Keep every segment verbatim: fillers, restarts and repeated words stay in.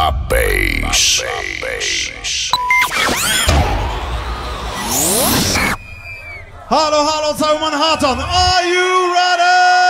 Club Bass. Halo, halo, cały Manhattan, are you ready?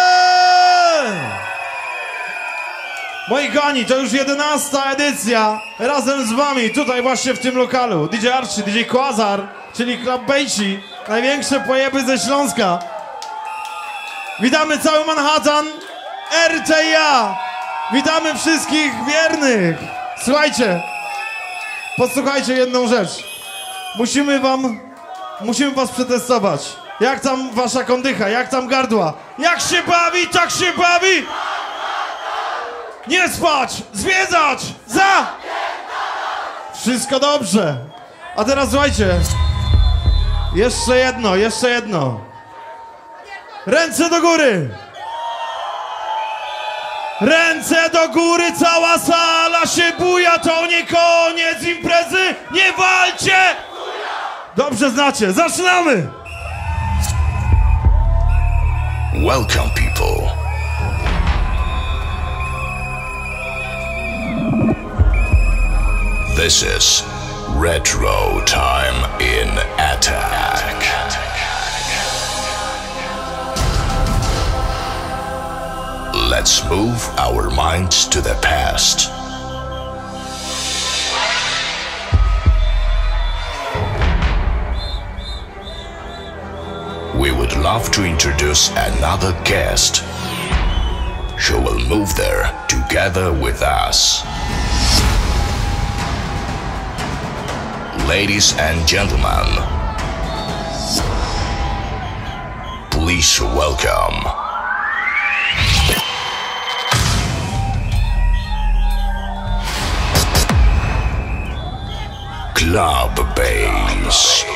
Moi kochani, to już jedenasta edycja razem z wami, tutaj właśnie w tym lokalu. D J Archie, D J Quasar, czyli Club Bassi, największe pojeby ze Śląska. Witamy cały Manhattan, R T A. Witamy wszystkich wiernych. Słuchajcie, posłuchajcie jedną rzecz. Musimy wam, musimy was przetestować. Jak tam wasza kondycha, jak tam gardła? Jak się bawi, tak się bawi! Nie spać, zwiedzać, za! Wszystko dobrze. A teraz słuchajcie. Jeszcze jedno, jeszcze jedno. Ręce do góry. Ręce do góry, cała sala się buja, to nie koniec imprezy, nie walcie! Dobrze znacie, zaczynamy! Welcome, people. This is Retro Time in Attack. Let's move our minds to the past. We would love to introduce another guest who will move there together with us. Ladies and gentlemen, please welcome Club Bass.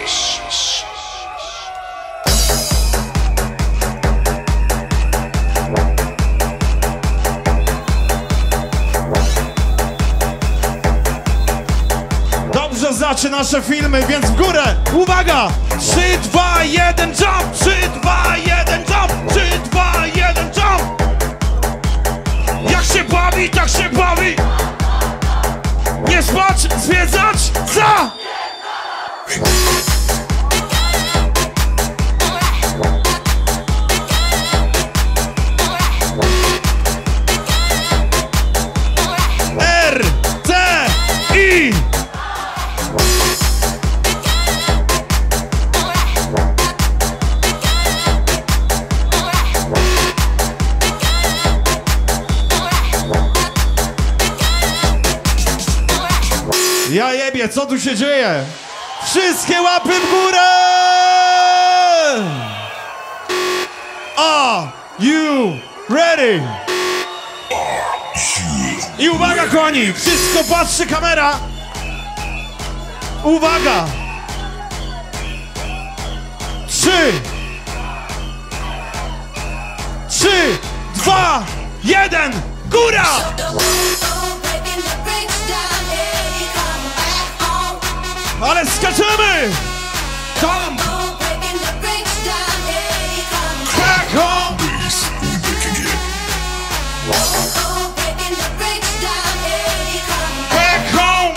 Dobrze znacie nasze filmy, więc w górę! Uwaga! trzy, dwa, jeden, jump! trzy, dwa, jeden, jump! trzy, dwa, jeden, jump! Jak się bawi, tak się bawi! Nie spać, zwiedzać, za! R T I Ja jebie, co tu się dzieje? Wszystkie łapy w górę! Are you ready? I uwaga, kochani, wszystko patrzy kamera. Uwaga! Trzy! Trzy, dwa, jeden, góra! Ale skaczemy! Tam! Back home! Back home!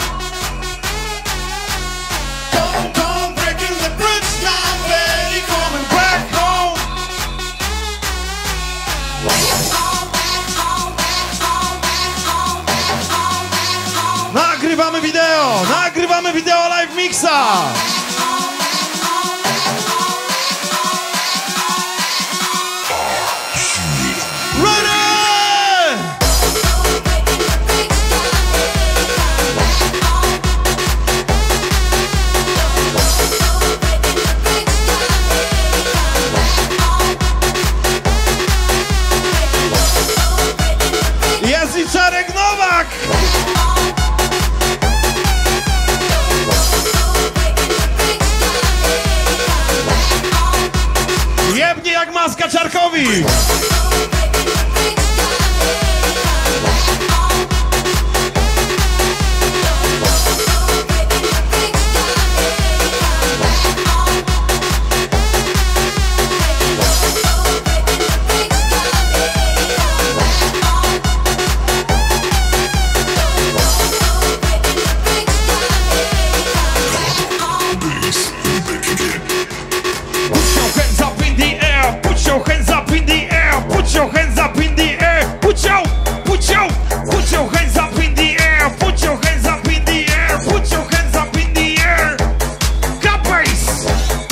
Don't, don't breaking the bridge down, baby, coming back home! Nagrywamy wideo! Nagrywamy wideo live mixa! Ready! Jest i Czarek Nowak! Jebnie jak maska Czarkowi! your hands up in the air, put your hands up in the air, put your, put your, put your hands up in the air, put your hands up in the air, put your hands up in the air. Got bass.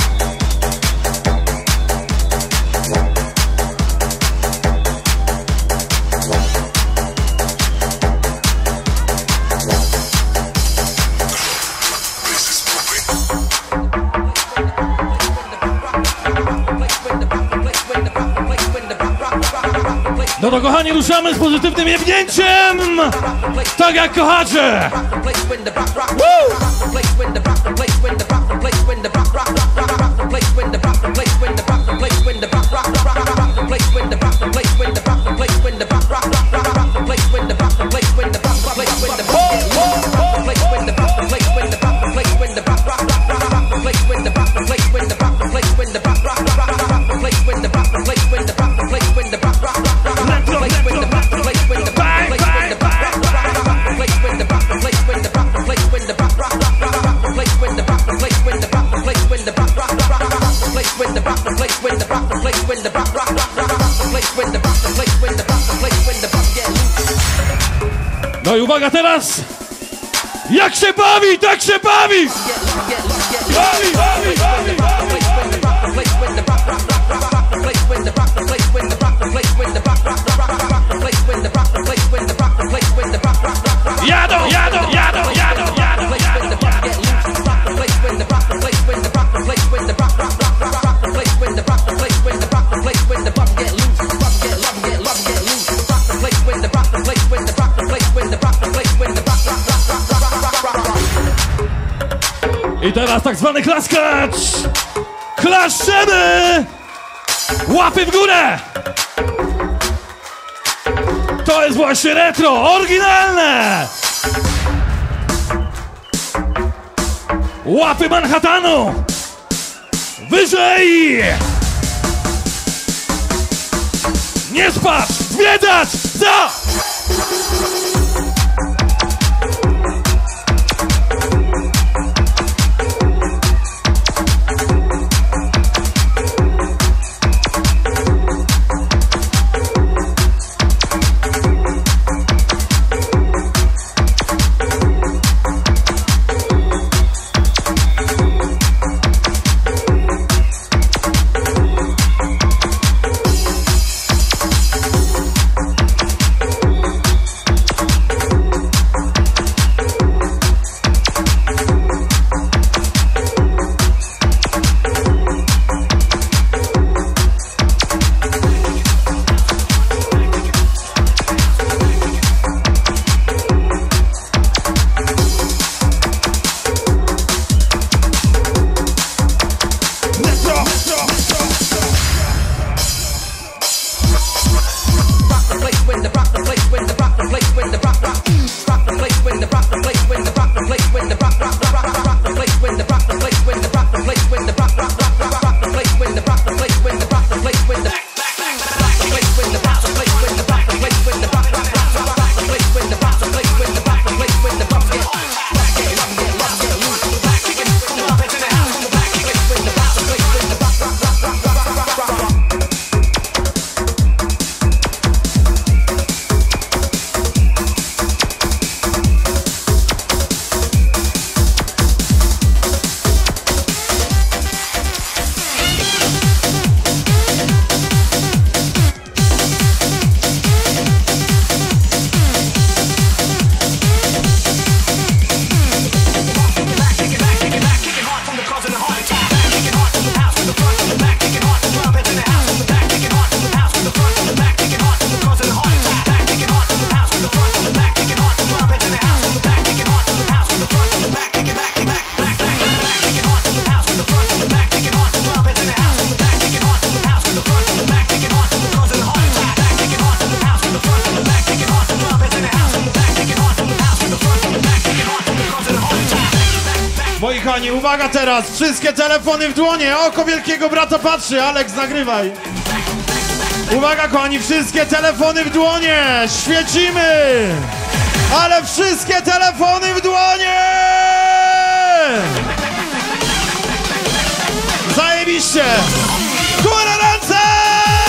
No to kochani, ruszamy z pozytywnym jebnięciem! Tak jak kochacie! Woo! No i uwaga teraz! Jak się bawi, tak się bawi! Bawi, bawi, bawi, bawi! Jadą, jadą, jadą, jadą, jadą, jadą! I teraz tak zwany klaskacz! Klaszczemy! Łapy w górę! To jest właśnie retro, oryginalne! Łapy Manhattanu! Wyżej! Nie spać! Zwiedzać! Za! Moi kochani, uwaga teraz, wszystkie telefony w dłonie, oko wielkiego brata patrzy, Aleks, nagrywaj. Uwaga kochani, wszystkie telefony w dłonie, świecimy, ale wszystkie telefony w dłonie! Zajebiście! Górę ręce!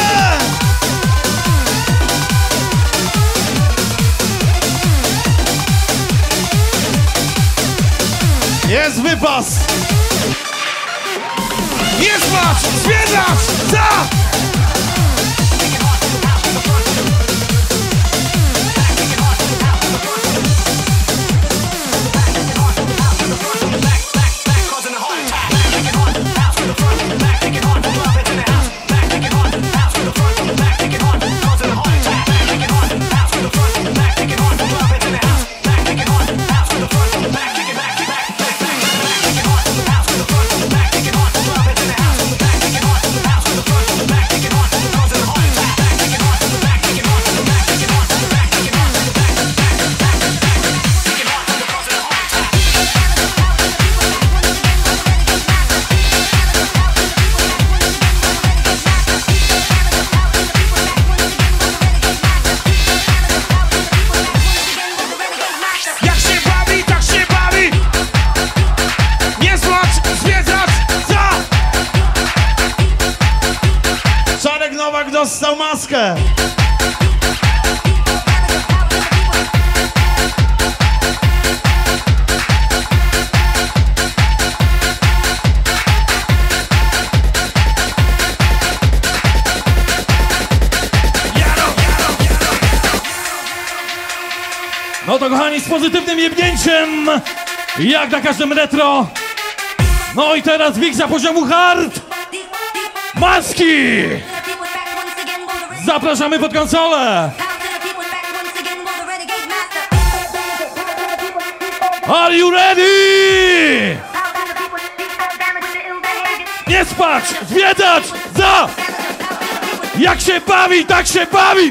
wypas! Nie spać! Zwiedzasz! Za! Dostał maskę! No to kochani, z pozytywnym jebnięciem, jak na każdym retro. No i teraz wiksa poziomu hard. Maski! Zapraszamy pod konsolę! Are you ready? Nie spać! Zwiedzać! Za! Jak się bawi, tak się bawi!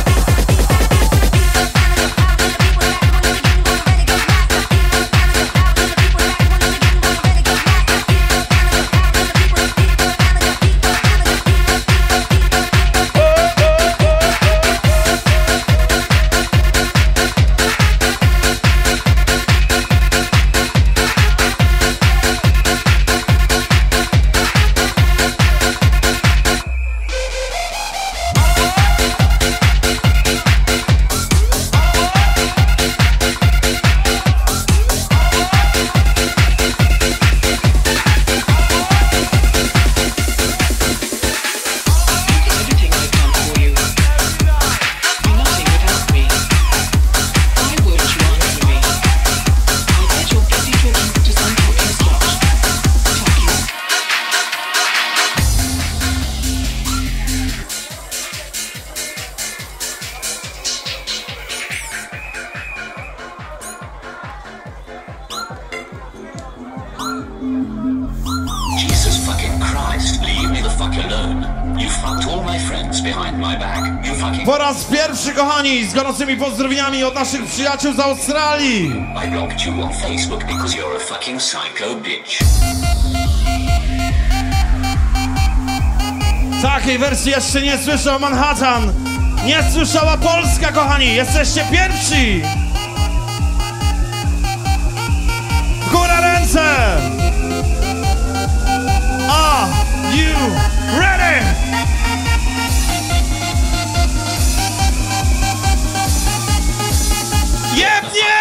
Po raz pierwszy, kochani, z gorącymi pozdrowieniami od naszych przyjaciół z Australii. I blocked you on Facebook because you're a fucking psycho bitch. Takiej wersji jeszcze nie słyszał Manhattan. Nie słyszała Polska, kochani. Jesteście pierwsi. W górę ręce. Are you ready? Jebnie!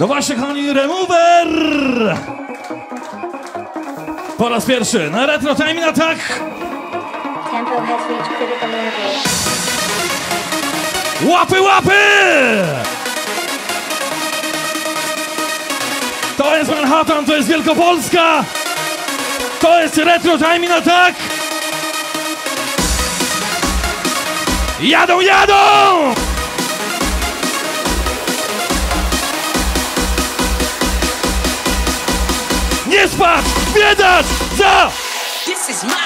No właśnie, kochani, Remover! Po raz pierwszy na Retro Time Attack! Tempo has reached critical level. Łapy, łapy! To jest Manhattan, to jest Wielkopolska! To jest Retro Time Attack! Jadą, jadą! Nie spać! Zwiedzać! Za! This is mine!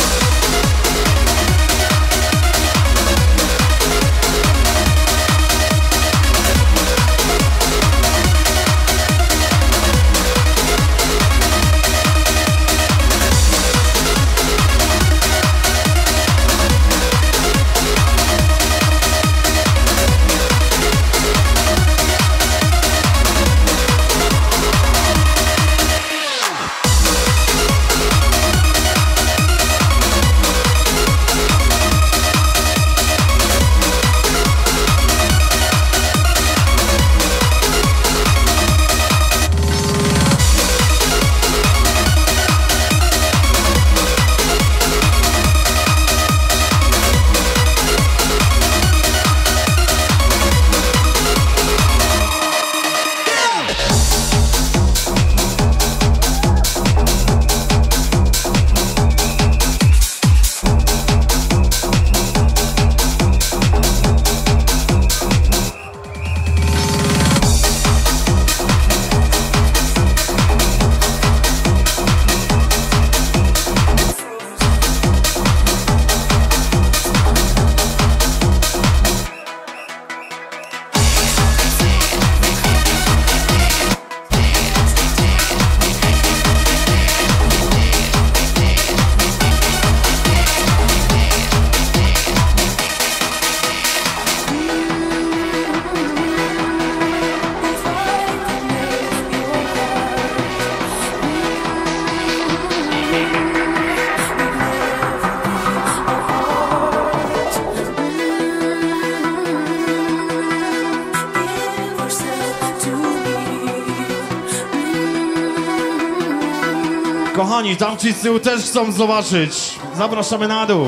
Kochani, tamci z tyłu też chcą zobaczyć. Zapraszamy na dół.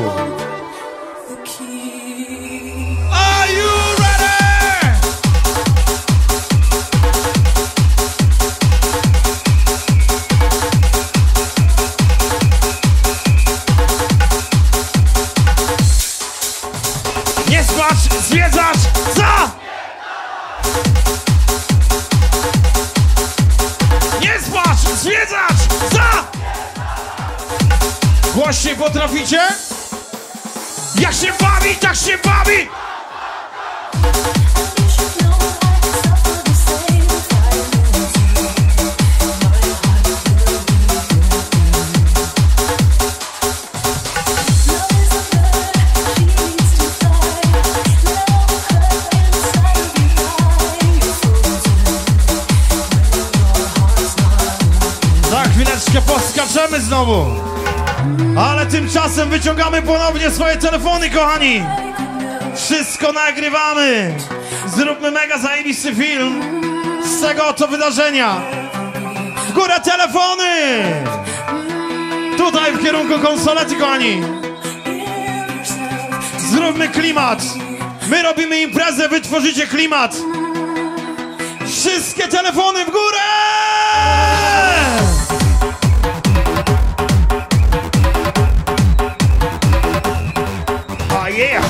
Are you ready? Nie spać, zwiedzać, za! Nie spać, zwiedzać, za! Głośniej potraficie? Jak się bawi, tak się bawi! Za chwileczkę poskaczemy znowu. Ale tymczasem wyciągamy ponownie swoje telefony, kochani. Wszystko nagrywamy. Zróbmy mega zajebisty film z tego oto wydarzenia. W górę telefony. Tutaj w kierunku konsolety, kochani. Zróbmy klimat. My robimy imprezę, wy tworzycie klimat. Wszystkie telefony w górę. Yeah!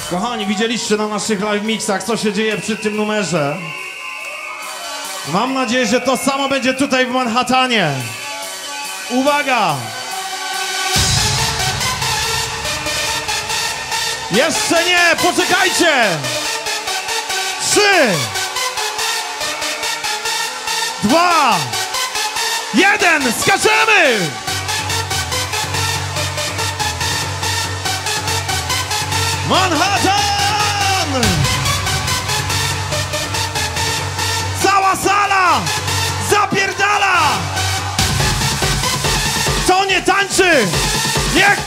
Kochani, widzieliście na naszych live mixach, co się dzieje przy tym numerze. Mam nadzieję, że to samo będzie tutaj w Manhattanie. Uwaga! Jeszcze nie, poczekajcie! Trzy! Dwa! Jeden! Skaczemy! Manhattan! Cała sala zapierdala! Kto nie tańczy? Niech!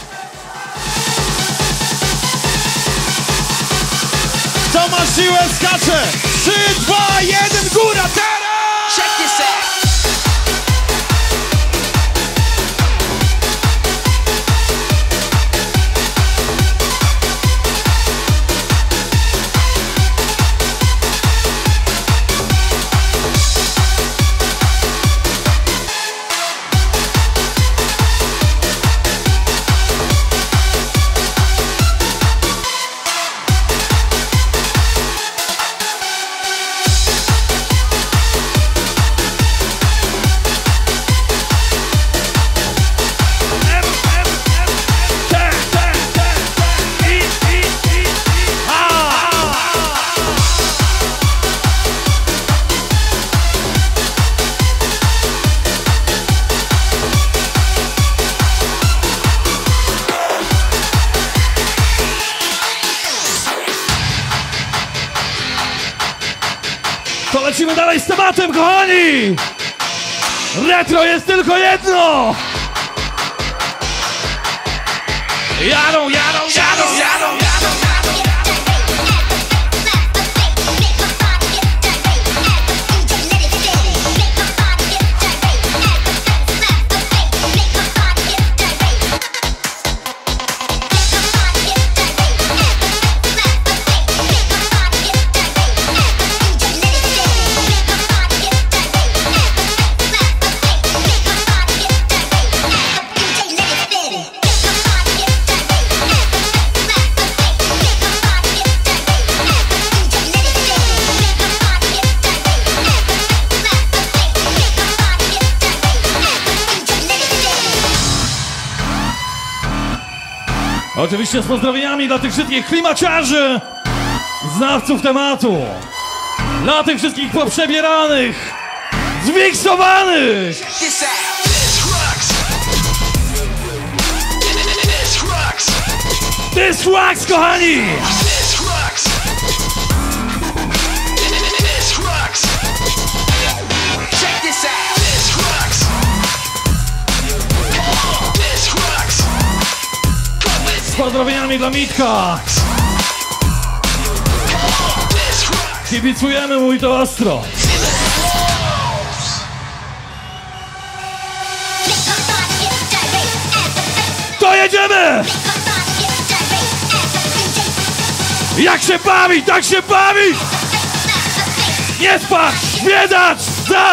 Kto ma siłę, skacze! Trzy, dwa, jeden, góra, teraz! Check this out. To lecimy dalej z tematem, kochani! Retro jest tylko jedno! Jadą, jadą, jadą, jadą, jadą! Oczywiście z pozdrowieniami dla tych wszystkich klimaciarzy, znawców tematu, dla tych wszystkich poprzebieranych, zwiksowanych. This out. This rocks, kochani! This rocks. This rocks. Check this out. This rocks. This rocks. Z pozdrowieniami dla Mitka. Kibicujemy mu i to ostro. To jedziemy! Jak się bawi, tak się bawi! Nie spać, zwiedzać, za!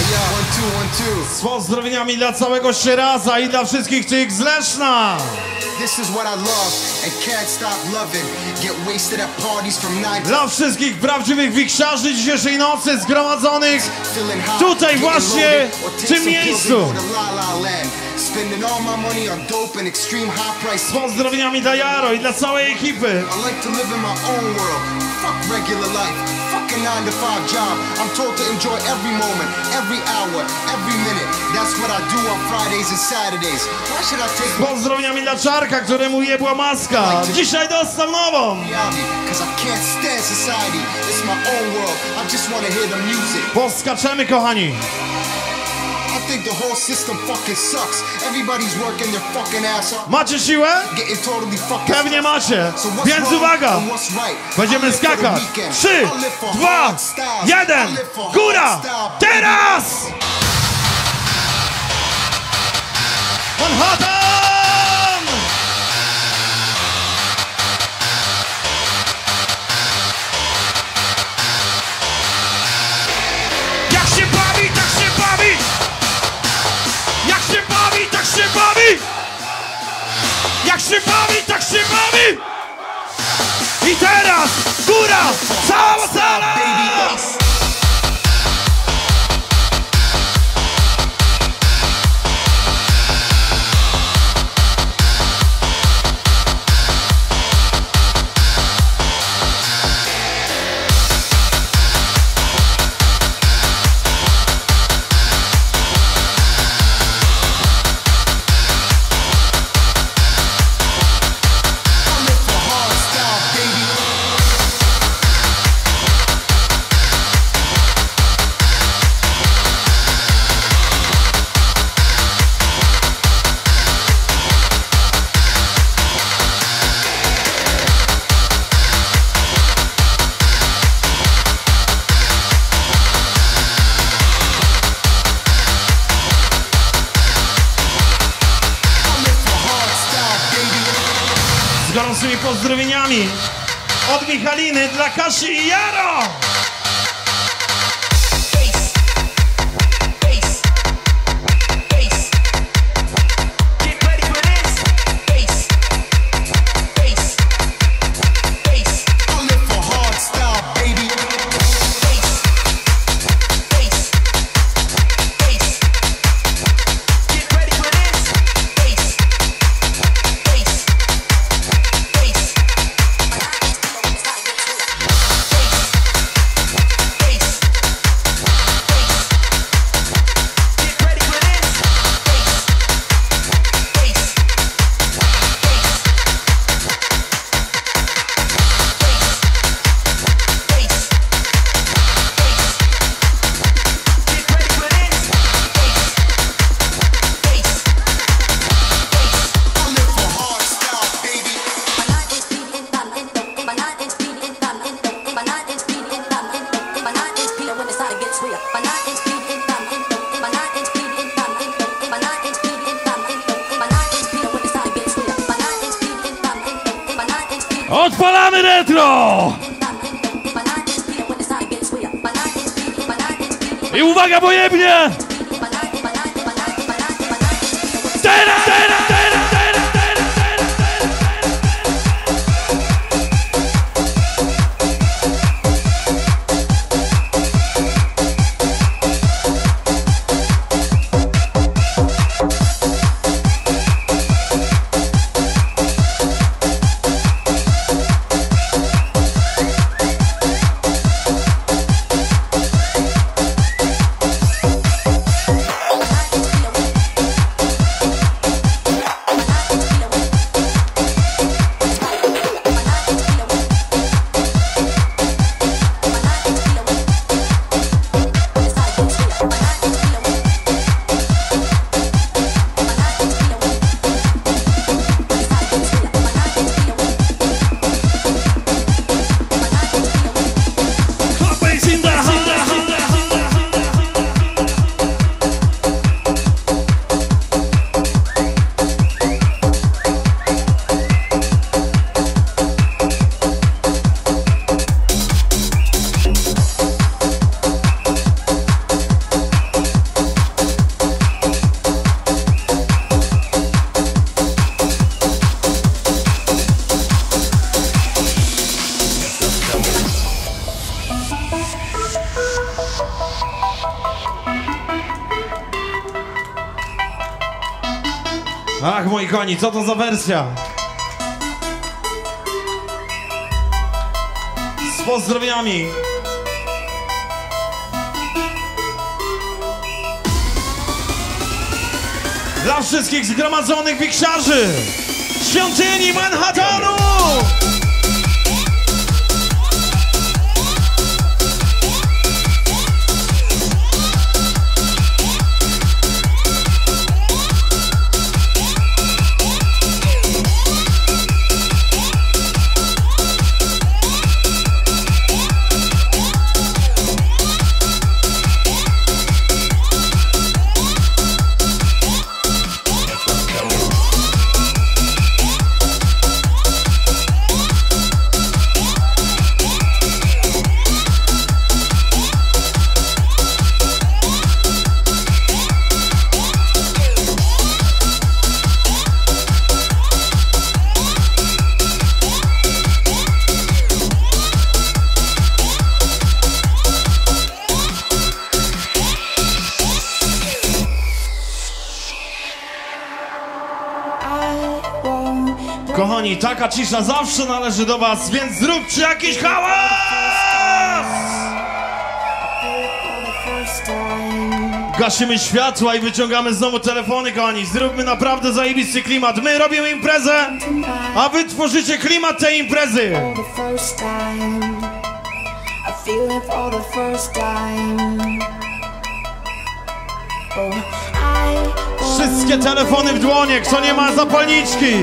Z pozdrowieniami dla całego Szyraza i dla wszystkich tych z Leszna. This is what I love and can't stop loving. Get wasted at parties from nine to Dla wszystkich prawdziwych wiksiarzy dzisiejszej nocy zgromadzonych feeling high, tutaj getting właśnie loaded, or w take tym some pills and miejscu. go to La La Land. Spending all my money on dope and extreme high prices. Z pozdrowieniami dla Jaro i dla całej ekipy. I like to live in my own world. Fuck regular life. Fuck a nine to five job. I'm told to enjoy every moment, every hour, every minute. That's what I do on Fridays and Saturdays. Why should I take Z pozdrowieniami dla Czarka, któremu jebła maska. Dzisiaj dostał nową. reality? Cause I can't stand society. It's my own world. I just wanna hear the music. Poskaczemy, kochani. I think the whole system fucking sucks. Everybody's working their fucking ass off. Macie siłę? Getting totally fucking Pewnie stuck. macie. So what's Więc wrong uwaga. and what's right? I Będziemy live for the skakać. weekend. Trzy, I live for dwa, hard styles. I jeden. live for hard Góra. style, baby. Teraz! Manhattan! Jak się bawi, tak się bawi! Jak się bawi, tak się bawi! Jak się bawi, tak się bawi! I teraz góra! Cała sala! I live for hard style, baby. I live for hard style, baby. Z gorącymi pozdrowieniami od Michaliny dla Kasi i Jaro! Bass, bass, bass. Get ready for this. Bass, bass, bass. I live for hard style, baby. Bass, bass, bass. Get ready for this. Bass, bass, bass. Odpalamy retro! I uwaga, bo jebnie! Teraz, teraz, teraz, teraz, teraz, teraz! Ach, moi kochani, co to za wersja? Z pozdrowieniami. Dla wszystkich zgromadzonych wiksiarzy świątyni Manhattanu! Kochani, taka cisza zawsze należy do was, więc zróbcie jakiś hałas! Gasimy światła i wyciągamy znowu telefony, kochani. Zróbmy naprawdę zajebisty klimat. My robimy imprezę, a wy tworzycie klimat tej imprezy. Wszystkie telefony w dłonie, kto nie ma zapalniczki.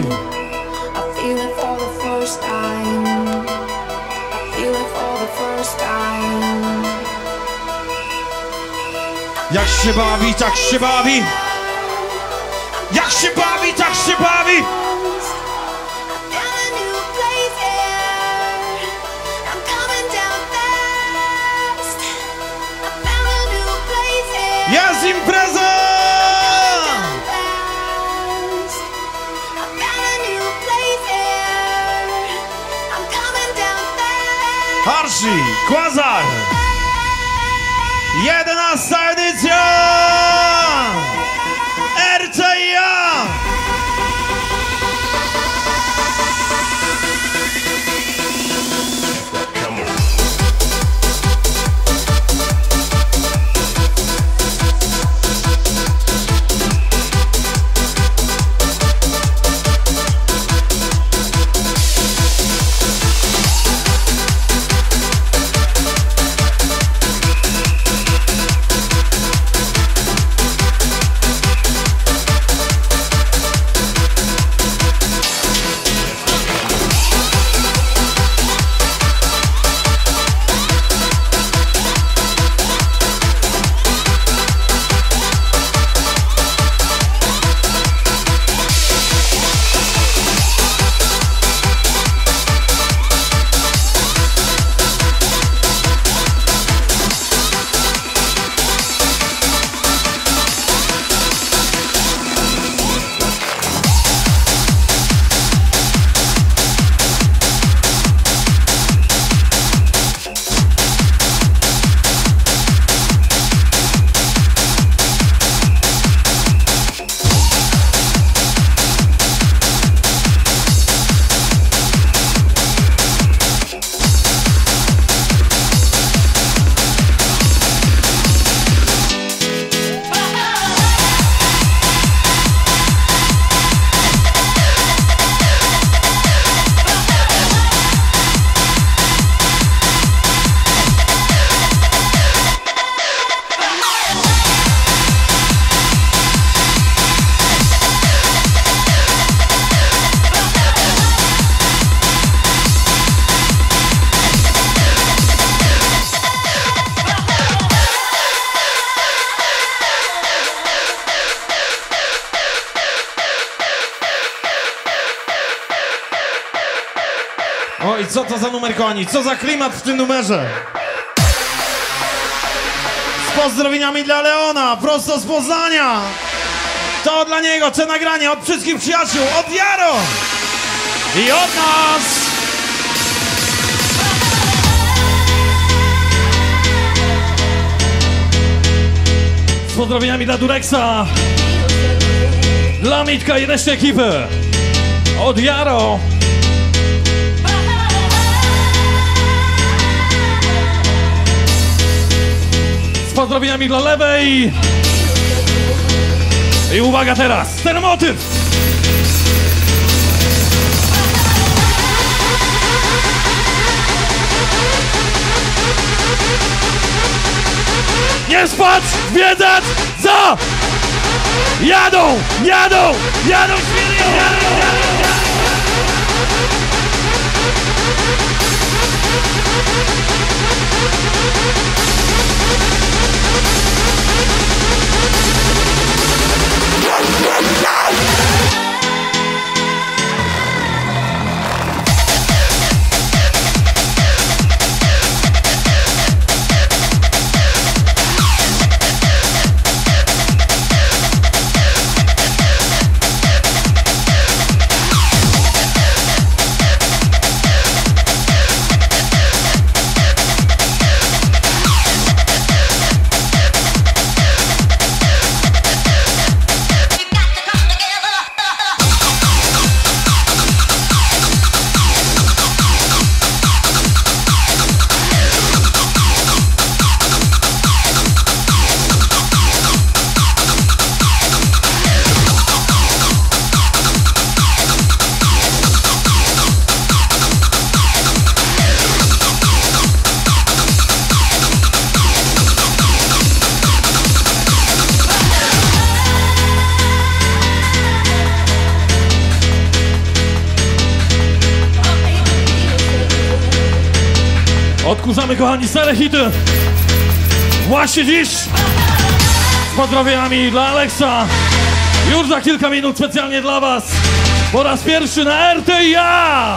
Jak się bawi, tak się bawi. Jak się bawi, tak się bawi. Jest impreza! Archie, Quasar! jedenasta edycja! R T I A! Oj, co to za numer, kochani? Co za klimat w tym numerze? Z pozdrowieniami dla Leona, prosto z Poznania. To dla niego, te nagranie od wszystkich przyjaciół, od Jaro i od nas. Z pozdrowieniami dla Durexa. Dla Mitka i reszty ekipy. Od Jaro. Z pozdrowieniami dla lewej. I uwaga teraz, ten motyw. Nie spać, zwiedzać, za! Jadą, jadą, jadą świry, jadą, jadą, jadą. Odkurzamy, kochani, stare hity. Właśnie dziś z pozdrowieniami dla Aleksa. Już za kilka minut specjalnie dla was. Po raz pierwszy na R T I A.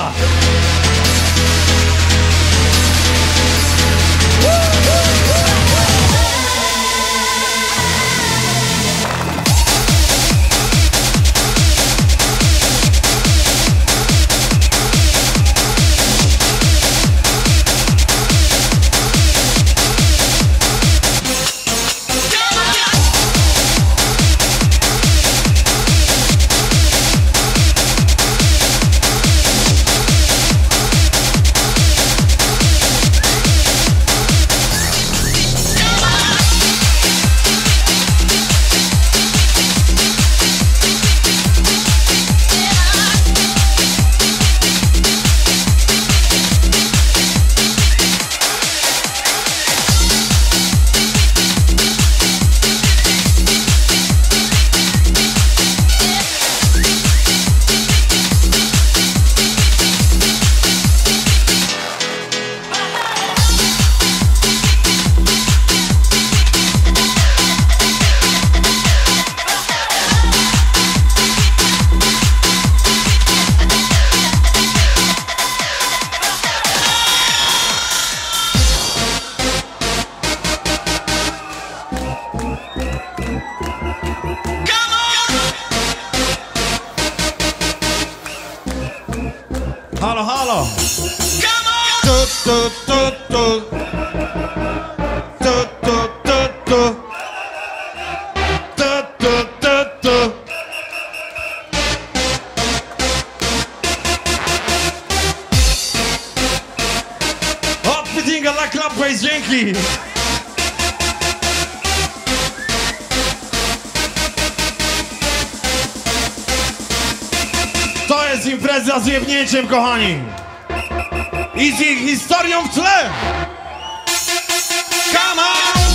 Halo, halo! Tu, tu, tu, tu. Tu, tu, tu, tu. Tu, tu, tu, tu. Hot Fittinga dla Club Bass, dzięki! To jest impreza z jebnięciem, kochani! I z ich historią w tle! Come on!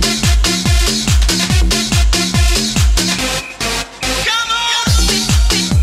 Come on!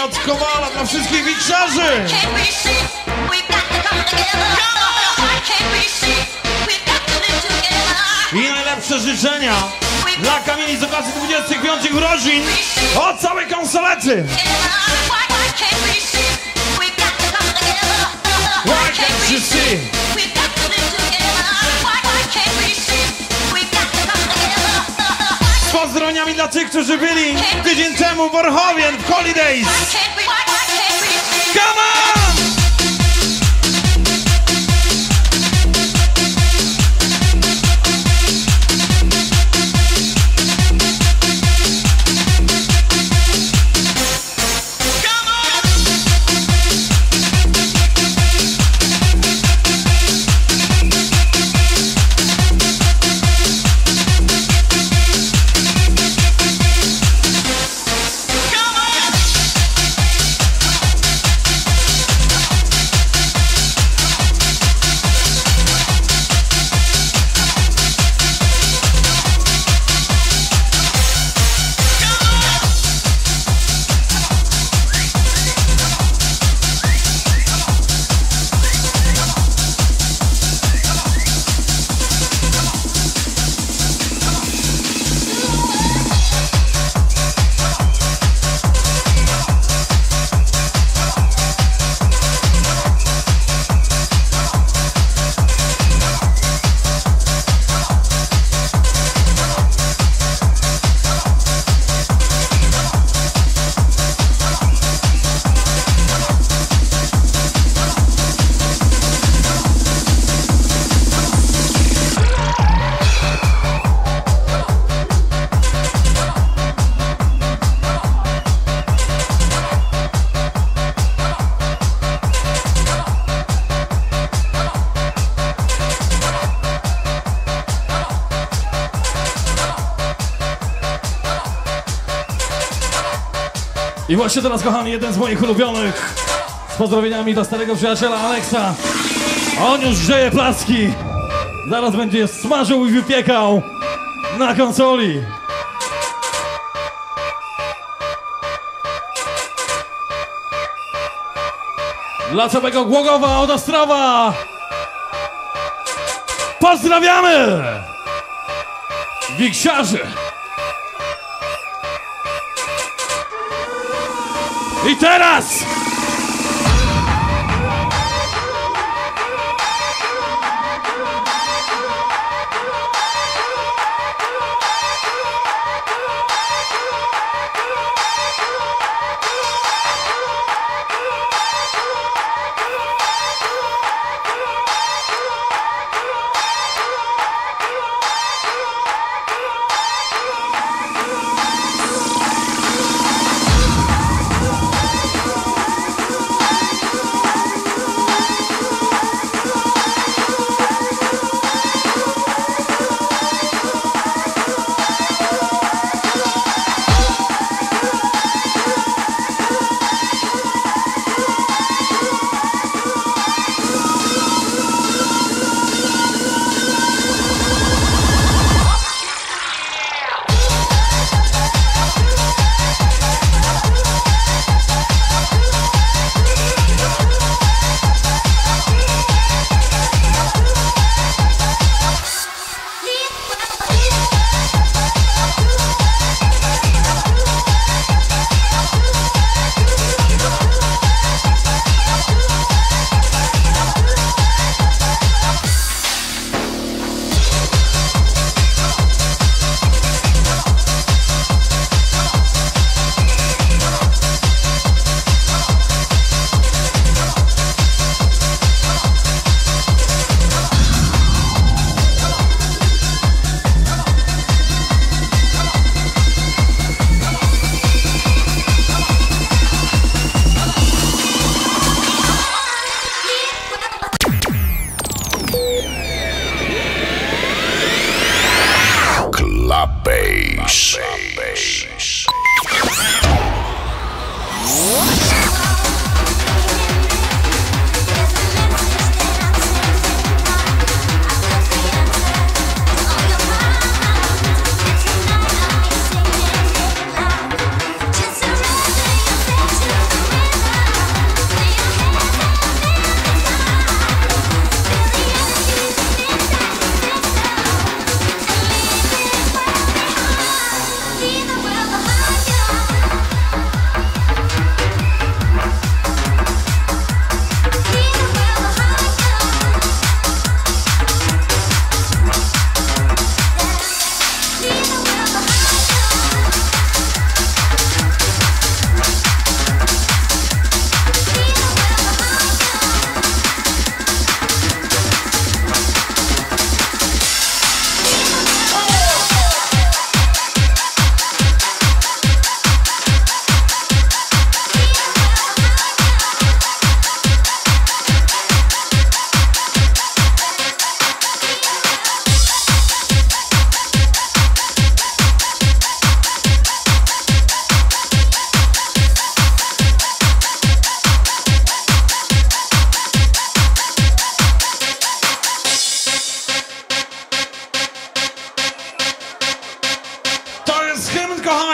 od Kowala dla wszystkich wiksarzy! I najlepsze życzenia dla kamieni z okazji dwudziestych piątych urodzin od całej konsolety! Why can't you see? Z pozdrowieniami dla tych, którzy byli tydzień temu w Orchowien w Holidays! Come on! I właśnie teraz, kochani, jeden z moich ulubionych, z pozdrowieniami do starego przyjaciela Aleksa. On już grzeje placki. Zaraz będzie smażył i wypiekał na konsoli. Dla całego Głogowa od Ostrowa. Pozdrawiamy! Wiksiarzy! I teraz!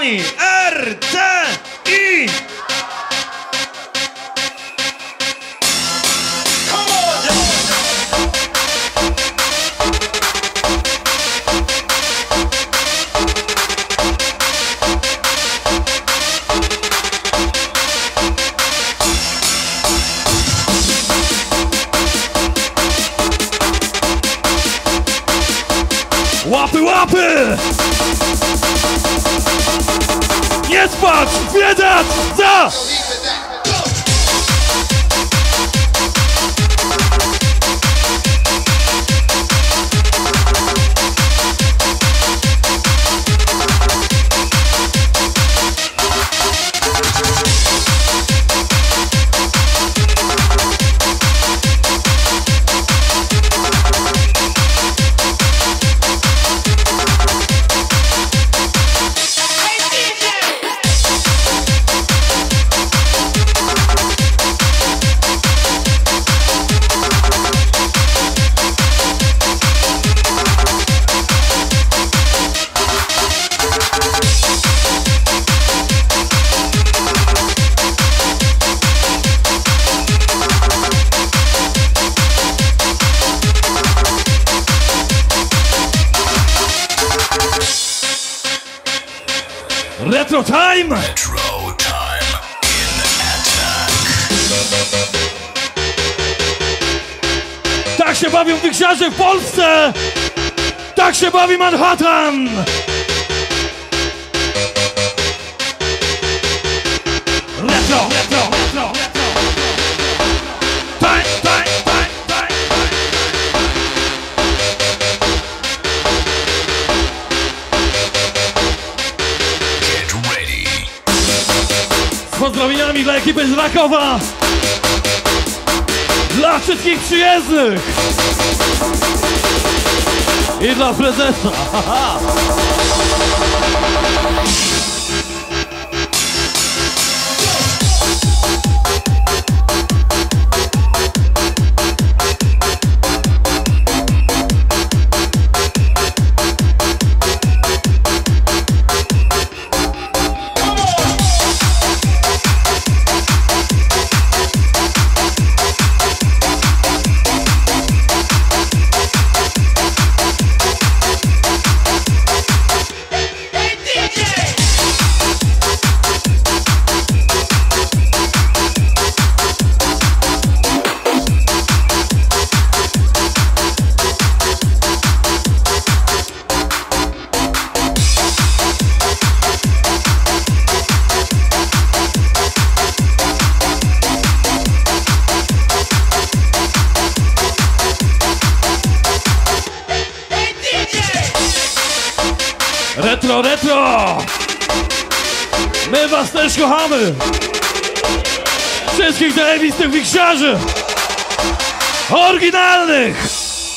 kochani, R T I! Łapy, łapy! Nie spać! Zwiedzać! Za! Retro time! Retro time in attack. Tak się bawią wyksiarze w Polsce! Tak się bawi Manhattan! Retro, retro, retro, retro! Time, time, time, time, Get ready. Z pozdrowieniami dla ekipy z Rakowa! Dla wszystkich przyjezdnych! I dla prezesa! Haha. Retro, retro! My was też kochamy! Wszystkich zajebistych wiksiarzy! Oryginalnych!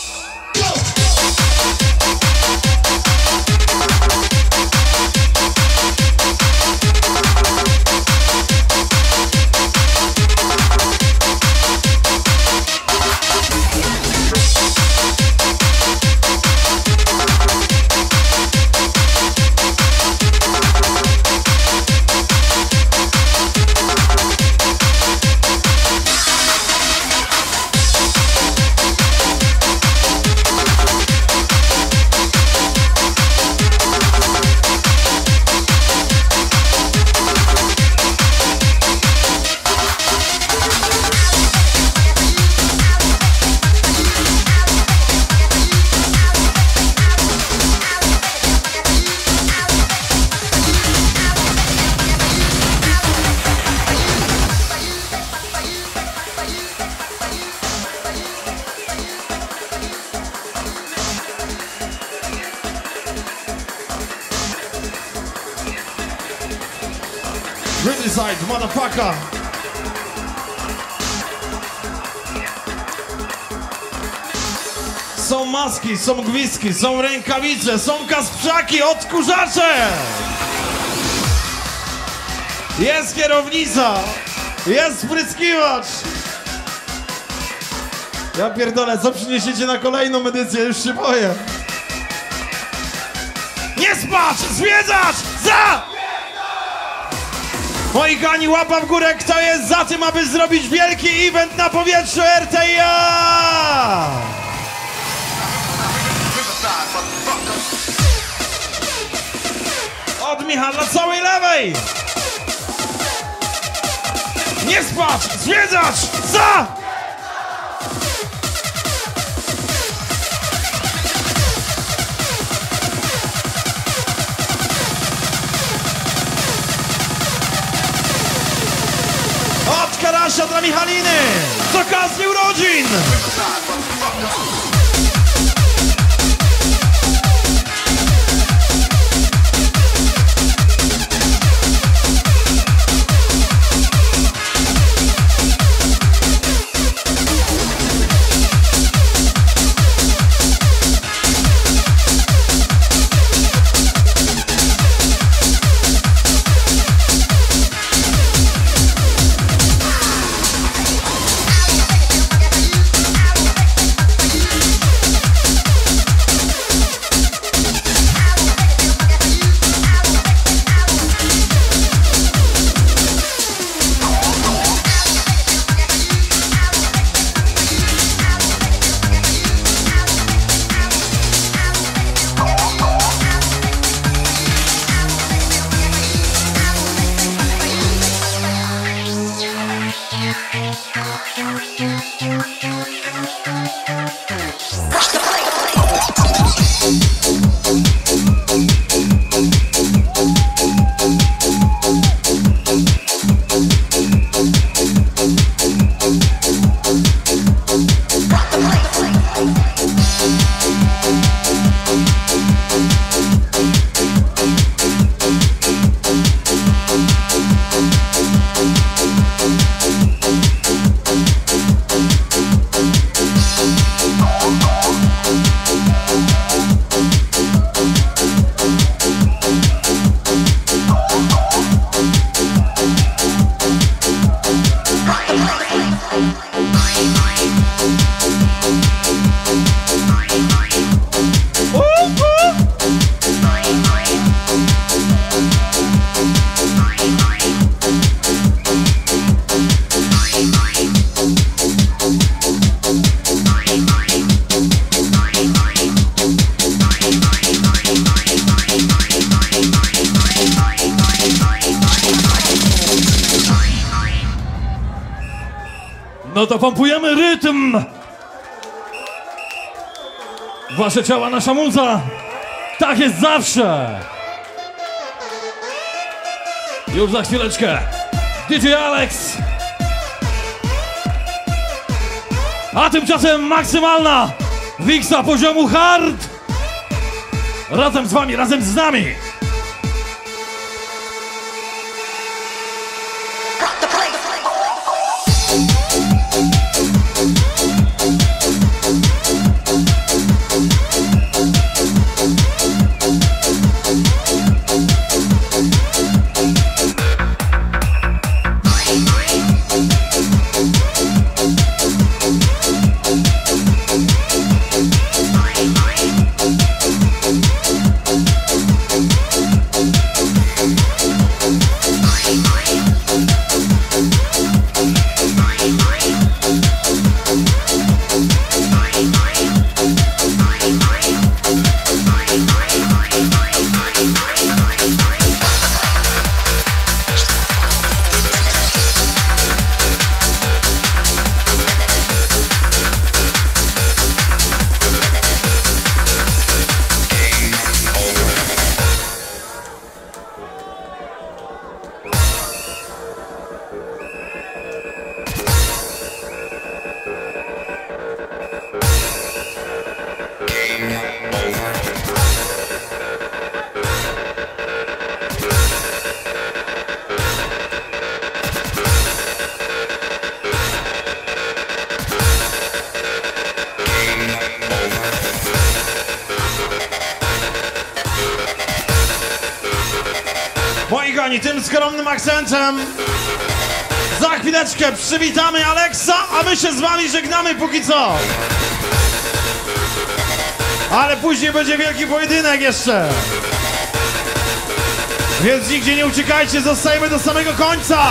Riverside, motherfucker! Są maski, są gwizdki, są rękawice, są kasprzaki, odkurzacze! Jest kierownica! Jest spryskiwacz! Ja pierdolę, co przyniesiecie na kolejną edycję? Już się boję. Nie spać! Zwiedzać! Za! Moi kochani, łapa w górę, kto jest za tym, aby zrobić wielki event na powietrzu R T A! Od Michała dla całej lewej! Nie spać! Zwiedzać! Za! Od Karasia dla Michaliny! Z okazji urodzin! No to pompujemy rytm! Wasze ciała, nasza muza! Tak jest zawsze! Już za chwileczkę D J Alex! A tymczasem maksymalna wiksa poziomu hard! Razem z wami, razem z nami! Moi kochani, tym skromnym akcentem za chwileczkę przywitamy Alexa, a my się z wami żegnamy póki co. Ale później będzie wielki pojedynek jeszcze. Więc nigdzie nie uciekajcie, zostajemy do samego końca!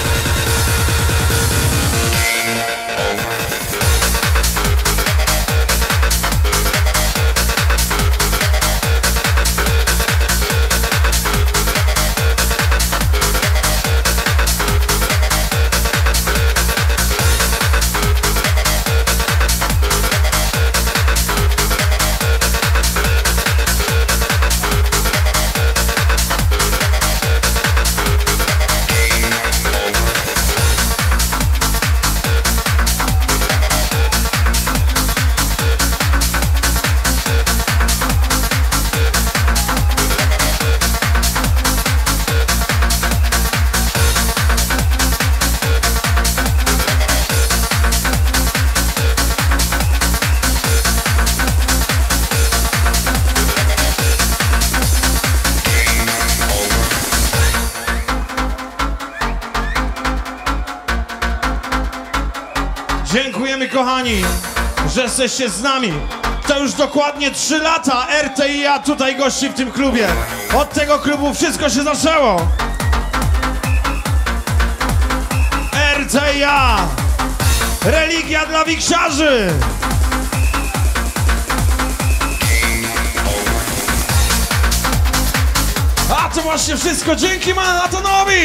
Dziękujemy, kochani, że jesteście z nami. To już dokładnie trzy lata R T I A tutaj gości w tym klubie. Od tego klubu wszystko się zaczęło. R T I A, religia dla wiksiarzy. A to właśnie wszystko dzięki Manhattanowi.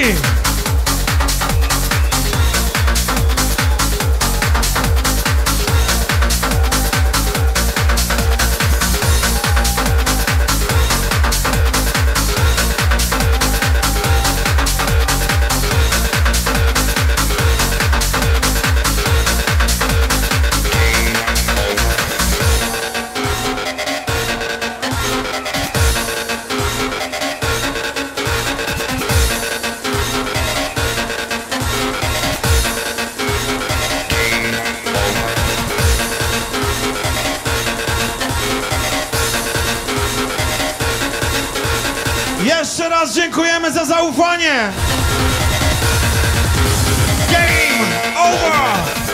Jeszcze raz dziękujemy za zaufanie. Game over!